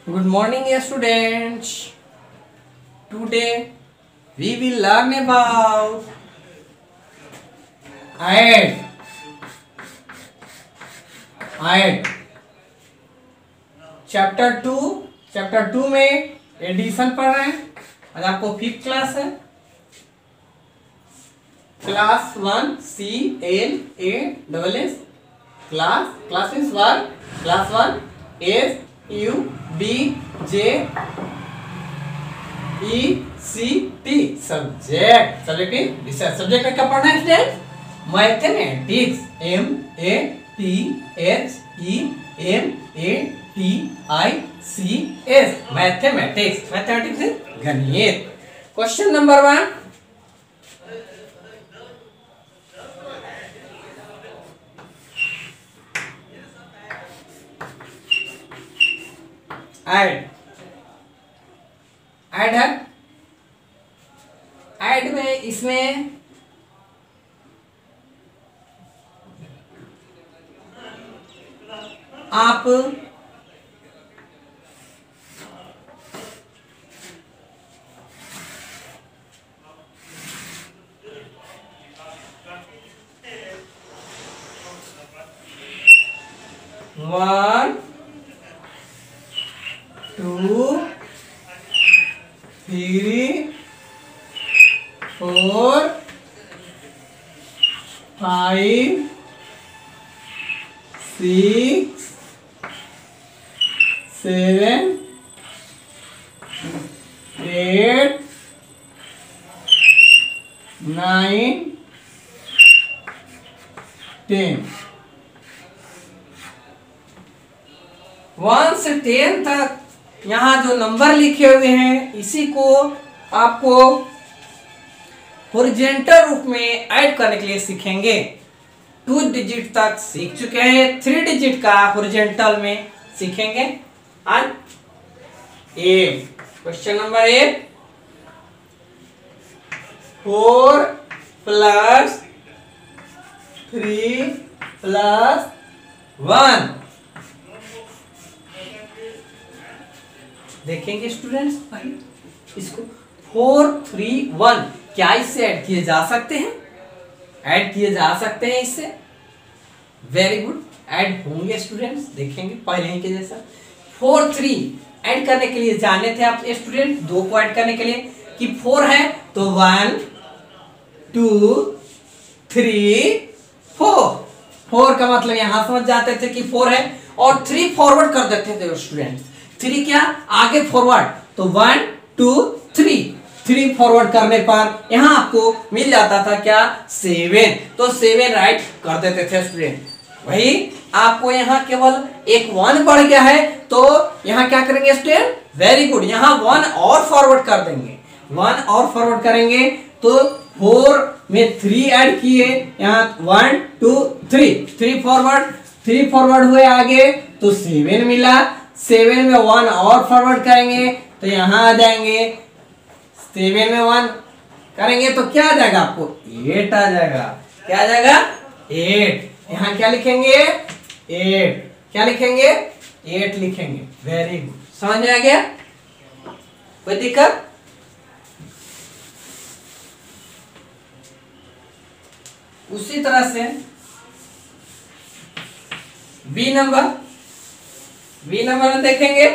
Good morning, students. Today we will learn about add. Chapter two में addition पढ़ रहे हैं। आज आपको 5th क्लास है, class 1 CLASS class means work, class 1 SUBJECT subject विषय। सब्जेक्ट में क्या पढ़ना है स्टूडेंट? मैथमेटिक्स, MATHEMATICS, मैथमेटिक्स गणित। क्वेश्चन नंबर 1, ऐड है। ऐड में इसमें आप 1 2 3 4 5 6 7 8 9 10 1 से 10 तक यहाँ जो नंबर लिखे हुए हैं इसी को आपको हॉरिजॉन्टल रूप में ऐड करने के लिए सीखेंगे। 2 डिजिट तक सीख चुके हैं, 3 डिजिट का हॉरिजॉन्टल में सीखेंगे आज। क्वेश्चन नंबर 1, 4 + 3 + 1 देखेंगे स्टूडेंट्स। इसको 4 3 1 क्या इससे ऐड किए जा सकते हैं? ऐड किए जा सकते हैं इससे। वेरी गुड, ऐड होंगे स्टूडेंट्स, देखेंगे पहले ही के जैसा। 4 3 ऐड करने के लिए जाने थे आप स्टूडेंट, 2 को ऐड करने के लिए कि 4 है तो 1 2 3 4 का मतलब यहां समझ जाते थे कि 4 है, और 3 फॉरवर्ड कर देते थे स्टूडेंट्स। 3 क्या आगे फॉरवर्ड, तो 1 2 3 फॉरवर्ड करने पर यहां आपको मिल जाता था क्या? 7। तो 7 राइट कर देते थे स्टूडेंट। वही आपको यहाँ केवल एक 1 बढ़ गया है, तो यहाँ क्या करेंगे स्टूडेंट? वेरी गुड, यहाँ 1 और फॉरवर्ड कर देंगे। 1 और फॉरवर्ड करेंगे तो 4 में 3 ऐड किए, यहाँ 1 2 3 फॉरवर्ड हुए आगे तो 7 मिला। 7 में 1 और फॉरवर्ड करेंगे तो यहाँ आ जाएंगे। 7 में 1 करेंगे तो क्या आ जाएगा? आपको 8 आ जाएगा। क्या आ जाएगा? 8। यहाँ क्या लिखेंगे? 8। क्या लिखेंगे? 8 लिखेंगे। वेरी गुड, समझ में आ गया? कोई दिक्कत? उसी तरह से बी नंबर में देखेंगे।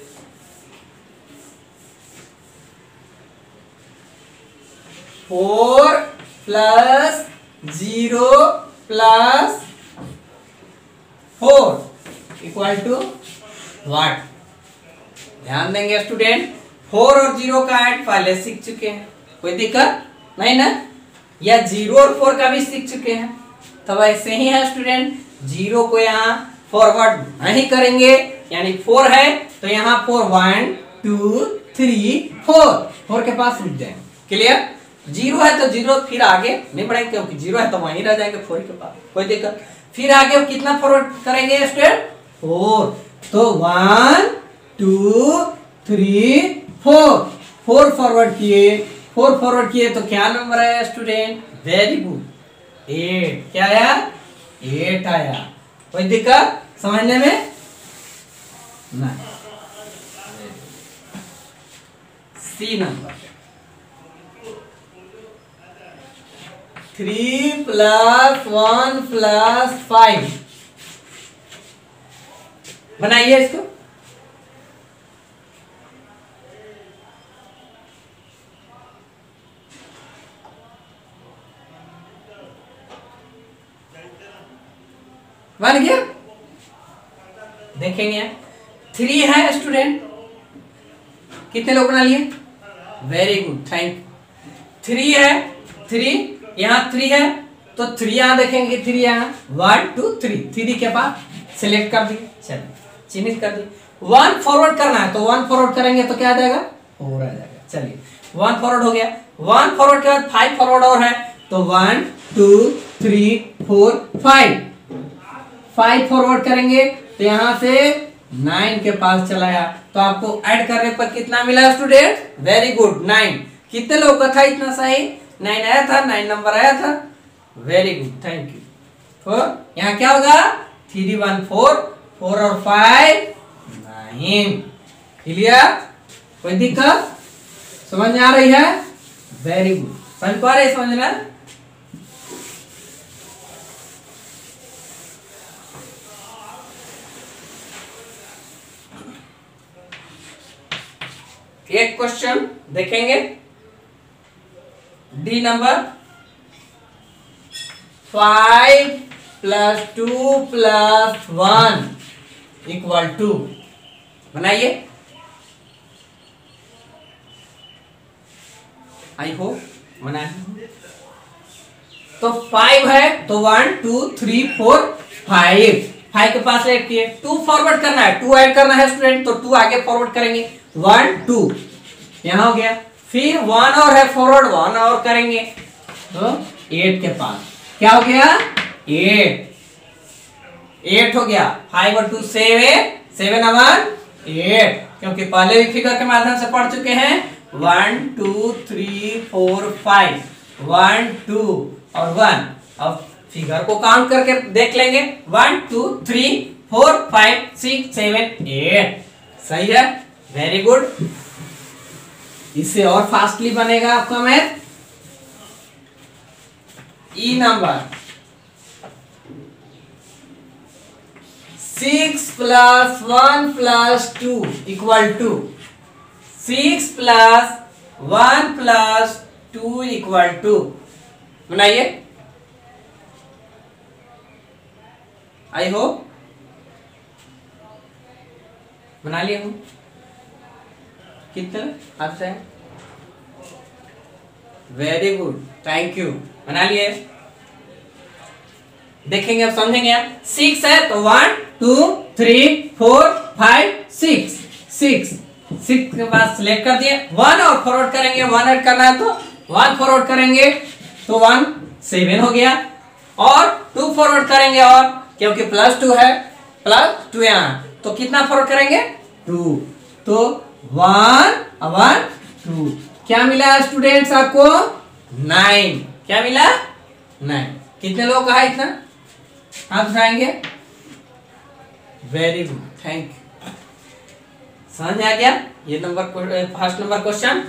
4 + 0 + 4 = व्हाट? ध्यान देंगे स्टूडेंट, 4 और 0 का ऐड पहले सीख चुके हैं, कोई दिक्कत नहीं ना? या 0 और 4 का भी सीख चुके हैं। तो ऐसे ही है स्टूडेंट, 0 को यहाँ फॉरवर्ड नहीं करेंगे, यानी 4 है तो यहाँ 4 1 2 3 4 के पास रुक जाएंगे। क्लियर? 0 है तो 0 फिर आगे नहीं बढ़ेंगे, क्योंकि 0 है तो वहीं रह जाएंगे 4 के पास, कोई दिक्कत। फिर आगे कितना फॉरवर्ड करेंगे स्टूडेंट? 4। तो 1 2 3 4 फॉरवर्ड किए तो क्या नंबर आया स्टूडेंट? Very good, 8। क्या आया? 8 आया। कोई दिक्कत समझने में? नहीं। सी नंबर 3 + 1 + 5 बनाइए इसको। बन गया। देखेंगे 3 है स्टूडेंट, कितने लोग बना लिए? Very good, thank. 3 है, 3 यहाँ 3 है तो 3 यहाँ देखेंगे, 3 यहाँ 1 2 3, 3 के पास सिलेक्ट कर दिए, चलिए चिन्हित कर दिए। 1 फॉरवर्ड करना है तो 1 फॉरवर्ड करेंगे तो क्या आ जाएगा? 4 आ जाएगा। चलिए 1 फॉरवर्ड हो गया। 1 फॉरवर्ड के बाद 5 फॉरवर्ड और है तो 1 2 3 4 5 फॉरवर्ड करेंगे तो यहां से 9 के पास चलाया तो आपको ऐड करने पर कितना मिला स्टूडेंट? Very good, 9। कितने लोगों का था इतना सही? 9 आया था, 9 नंबर आया था। Very good, thank you. तो यहाँ क्या होगा? 3 1 4, 4 और 5 9। क्लियर? कोई दिक्कत? समझ में आ रही है? वेरी गुड, समझ पा रहे? समझना एक क्वेश्चन देखेंगे, डी नंबर 5 + 2 + 1 = 2 बनाइए। आई होप बना। तो 5 है तो 1 2 3 4 5 के पास ऐड किए। 2 फॉरवर्ड करना है, 2 ऐड करना है स्टूडेंट तो 2 आगे फॉरवर्ड करेंगे। 1 2 यहां हो गया। फिर 1 और है फॉरवर्ड, 1 और करेंगे तो 8 के पास क्या हो गया? 8 हो गया। 5 और 2 7, 7 और 8, क्योंकि पहले भी फिगर के माध्यम से पढ़ चुके हैं। 1 2 3 4 5, 1 2 और 1। अब फिगर को काउंट करके देख लेंगे। 1 2 3 4 5 6 7 8। सही है, वेरी गुड। इससे और फास्टली बनेगा आपका मैथ। ई नंबर 6 + 1 + 2 = 2। 6 + 1 + 2 = 2 बनाइए। आई होप बना लिए हूं। कितने आपसे? वेरी गुड, थैंक यू, बना लिए। देखेंगे अब समझेंगे। 6 है तो 1 2 3 4 5 6 6 के बाद सिलेक्ट कर दिए। 1 और फॉरवर्ड करेंगे, 1 ऐड करना है तो 1 फॉरवर्ड करेंगे तो 1 7 हो गया। और 2 फॉरवर्ड करेंगे और क्योंकि +2 है, +2 यहाँ तो कितना फॉरवर्ड करेंगे? 2। तो 1 1 2 क्या मिला स्टूडेंट्स आपको? 9। क्या मिला? 9। कितने लोग का है इतना? आप बताएंगे। Very good, thank you. समझ में आ गया ये number, first number question.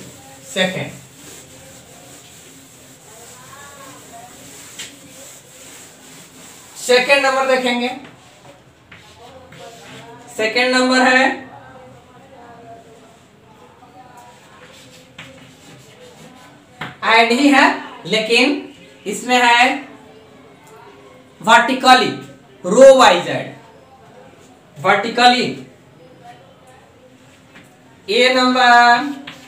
Second number देखेंगे। सेकेंड नंबर है ऐड ही है लेकिन इसमें है vertically, row wise add. Vertically A number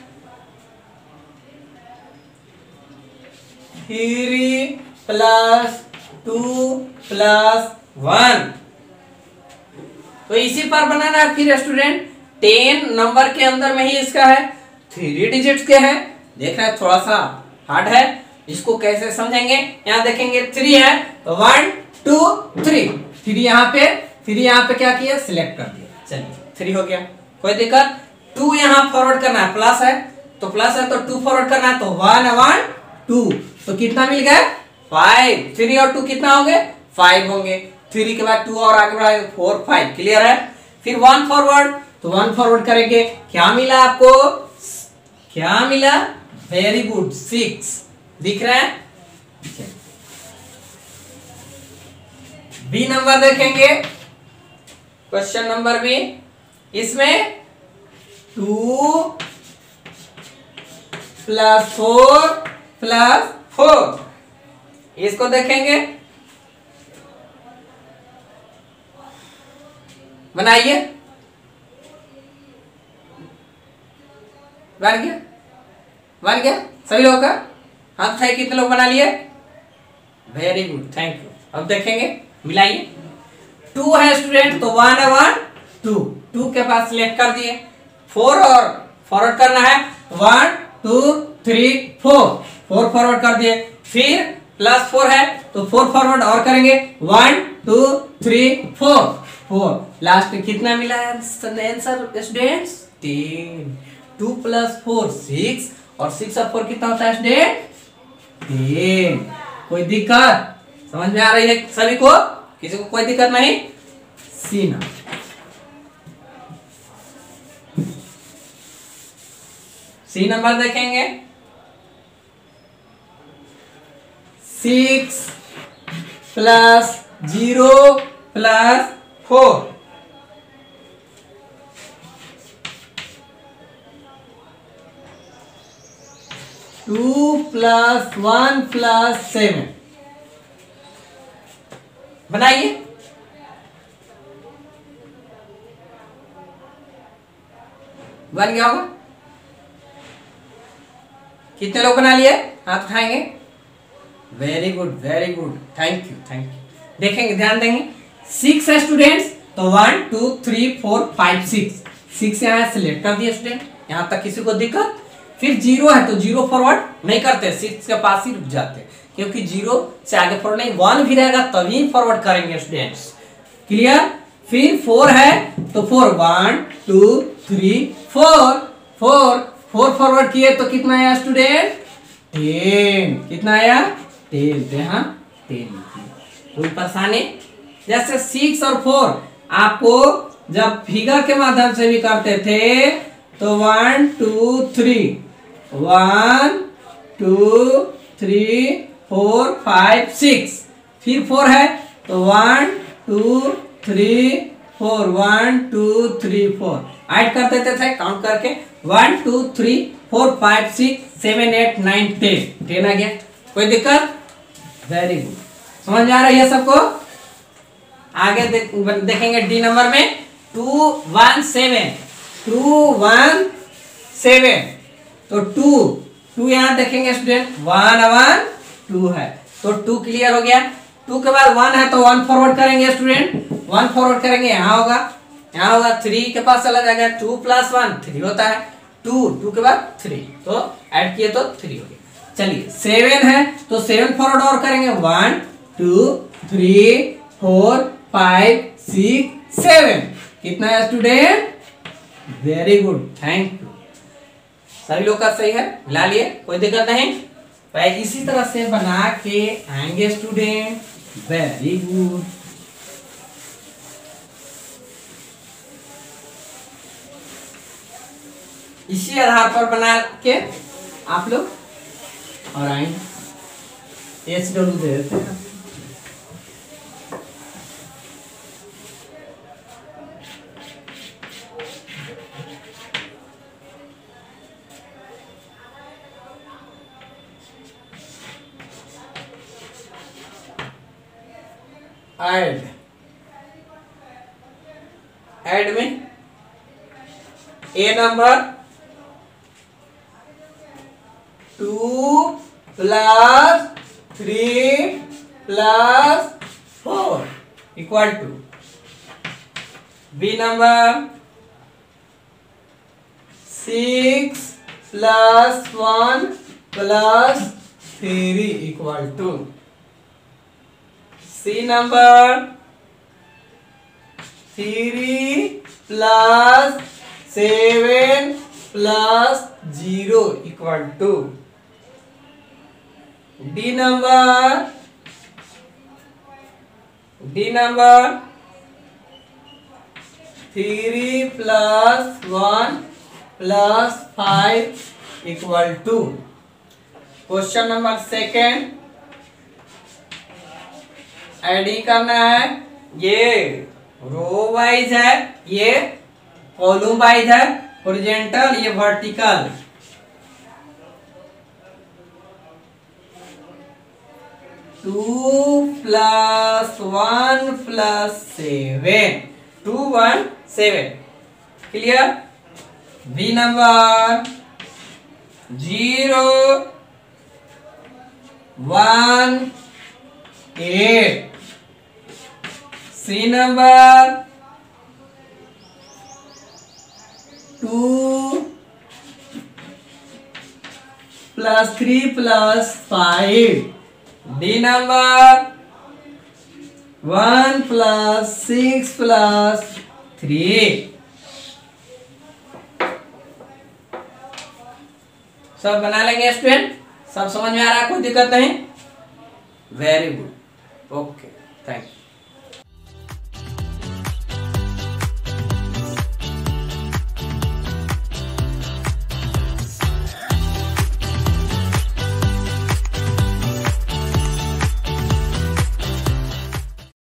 3 + 2 + 1 तो इसी पर बनाना है। फिर स्टूडेंट 10 नंबर के अंदर में ही इसका है, 3 डिजिट्स के है। देख रहे हैं थोड़ा सा हार्ड है, इसको कैसे समझेंगे? यहाँ देखेंगे 3 है तो 1 2 3, 3 यहाँ पे, 3 यहाँ पे क्या किया? सिलेक्ट कर दिया। चलिए 3 हो गया, कोई दिक्कत? 2 यहाँ फॉरवर्ड करना है, प्लस है तो 2 फॉरवर्ड करना है तो 1 1 2 तो कितना मिल गया? 5। 3 और 2 कितना होंगे? 5 होंगे। 3 के बाद 2 और आगे बढ़ाएंगे 4 5। क्लियर है? फिर 1 फॉरवर्ड तो 1 फॉरवर्ड करेंगे, क्या मिला आपको? क्या मिला? वेरी गुड, 6 दिख रहा है। बी नंबर देखेंगे, क्वेश्चन नंबर बी। इसमें 2 + 4 + 4, इसको देखेंगे, बनाइए। बन गया, बन गया सभी लोगों का हाथ है? कितने लोग बना लिए? Very good, thank you. अब देखेंगे, मिलाइए। 2 है स्टूडेंट, तो 1 है 1 2, 2 के पास सिलेक्ट कर दिए। 4 और फॉरवर्ड करना है, 1 2 3 4, 4 फॉरवर्ड कर दिए। फिर +4 है तो 4 फॉरवर्ड और करेंगे, 1 2 3 4 4। लास्ट में कितना मिला है आंसर स्टूडेंट्स? 10। 2 + 4 6, और 6 और 4 कितना होता है स्टूडेंट? 10। कोई दिक्कत समझ में आ रही है सभी को? किसी को कोई दिक्कत नहीं? सी ना। सी नंबर देखेंगे, 6 + 0 + 4, 2 + 1 + 7, बनाइए। बन गया होगा? कितने लोग बना लिए? हाथ उठाएंगे। Very good, very good, thank you, thank you. देखेंगे, ध्यान देंगे। 6 है स्टूडेंट्स, तो 1 2 3 4 5 6 यहाँ सिलेक्ट कर दिए स्टूडेंट। यहाँ तक किसी को दिक्कत? फिर 0 है तो 0 फॉरवर्ड नहीं करते, 6 के पास ही रुक जाते, क्योंकि 0 से आगे फॉरवर्ड नहीं, 1 भी रहेगा तभी फॉरवर्ड करेंगे स्टूडेंट्स। क्लियर? फिर 4 है तो 4 1 2 3 4 फॉरवर्ड किए तो कितना आया स्टूडेंट? 10। कितना आया? 10। यहाँ 10। कोई परेशानी? जैसे 6 और 4 आपको जब फिगर के माध्यम से भी करते थे तो 1 2 3 1 2 3 4 5 6, फिर 4 है तो 1 2 3 4 1 2 3 4 ऐड कर देते थे काउंट करके, 1 2 3 4 5 6 7 8 9 10 आ गया। कोई दिक्कत? वेरी गुड, समझ आ रही है सबको? आगे देखेंगे डी नंबर में 2 1 7, 2 1 7, तो 2 यहाँ देखेंगे स्टूडेंट, 1 1 2 है तो 2 क्लियर हो गया। 2 के बाद 1 है तो 1 फॉरवर्ड करेंगे स्टूडेंट, 1 फॉरवर्ड करेंगे, यहाँ होगा 3 के पास चला जाएगा, 2 + 1 3 होता है, 2 के बाद 3 तो ऐड किए तो 3 हो गया। चलिए 7 है तो 7 फॉरवर्ड और करेंगे, 1 2 3 4 5 6 7, कितना है student? Very good, thank you. सभी लोग का सही है, मिला लिए, कोई दिक्कत नहीं। भाई इसी तरह से बना के आएंगे स्टूडेंट। Very good. इसी आधार पर बना के आप लोग और आएंगे। HW दे देते हैं। ऐड में A number 2 + 3 + 4 = B number 6 + 1 + 3 = C number 3 + 7 + 0 = D number 3 + 1 + 5 equal to question number second adding करना है। ये रो वाइज है, ये कॉलम वाइज है, हॉरिजॉन्टल ये vertical. Two plus 1 plus 7 2 1 7 clear. B number 0 1 8। C number 2 plus 3 plus 5। D number 1 plus 6 plus 3। सब बना लेंगे स्टूडेंट, सब समझ में आ रहा है, कोई दिक्कत नहीं। Very good, okay, thank you.